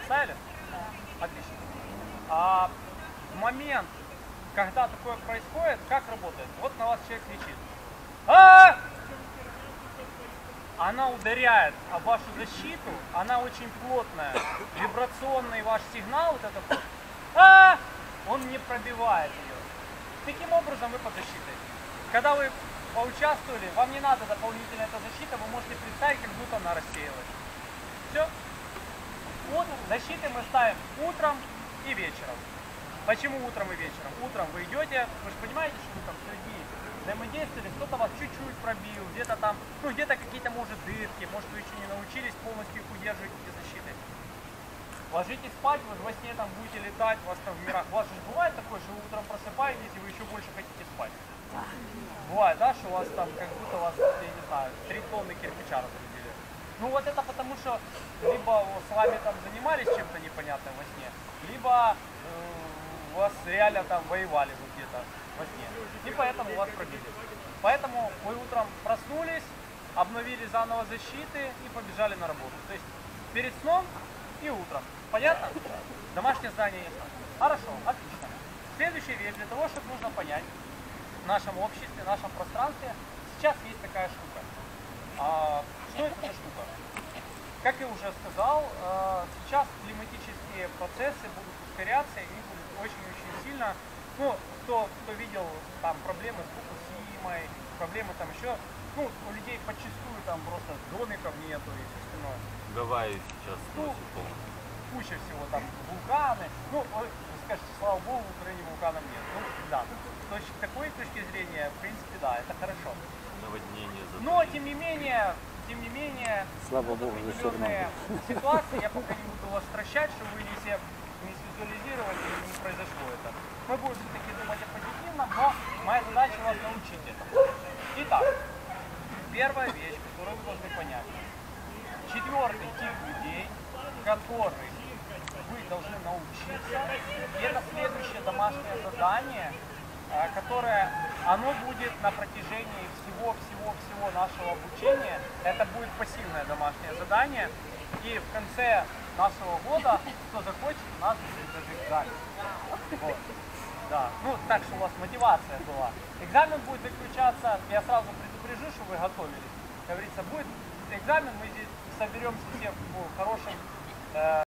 Поставили? Отлично. А в момент, когда такое происходит, как работает? Вот на вас человек кричит. Она ударяет об вашу защиту, она очень плотная. Вибрационный ваш сигнал, вот этот вот, он не пробивает ее. Таким образом вы под защитой. Когда вы поучаствовали, вам не надо дополнительная эта защита, вы можете представить, как будто она рассеялась. Все. Вот защиты мы ставим утром и вечером. Почему утром и вечером? Утром вы идете, вы же понимаете, что вы там с людьми взаимодействовали, кто-то вас чуть-чуть пробил, где-то там, ну где-то какие-то, может, дырки, может, вы еще не научились полностью их удерживать эти защиты. Ложитесь спать, вы во сне там будете летать, у вас там в мирах. У вас же бывает такое, что вы утром просыпаетесь и вы еще больше хотите спать. Бывает, да, что у вас там, как будто вас, я не знаю, 3 тонны кирпича разгрузили. Ну вот это потому, что либо с вами там занимались чем-то непонятным во сне, либо у вас реально там воевали вот где-то во сне. И поэтому вас пробили. Поэтому вы утром проснулись, обновили заново защиты и побежали на работу. То есть перед сном и утром. Понятно? Домашнее задание ясно. Хорошо, отлично. Следующая вещь, для того, чтобы нужно понять, в нашем обществе, в нашем пространстве сейчас есть такая штука. Что это за штука? Как я уже сказал, сейчас климатические процессы будут ускоряться, и они будут очень-очень сильно. Ну, кто видел там проблемы с Фукусимой, проблемы там еще, ну, у людей подчастую там просто домиков нету и все остальное. Гавайи сейчас сносит полностью. Куча всего там, вулканы. Ну, вы скажете, слава богу, в Украине вулканов нет. Ну, да. С такой точки зрения, в принципе, да, это хорошо. Наводнение. Но, тем не менее, слава богу, определенные ситуации, я пока не буду вас стращать, чтобы вы не визуализировали и не произошло это. Мы будем все-таки думать о позитивном, но моя задача вас научить этому. Итак, первая вещь, которую вы должны понять. 4-й тип людей, который вы должны научиться, и это следующее домашнее задание, которое оно будет на протяжении всего нашего обучения. Это будет пассивное домашнее задание, и в конце нашего года, кто захочет, у нас будет даже экзамен. Вот. Да. Ну, так, что у вас мотивация была. Экзамен будет заключаться, я сразу предупрежу, что вы готовились. Как говорится, будет экзамен, мы здесь соберемся все в хорошем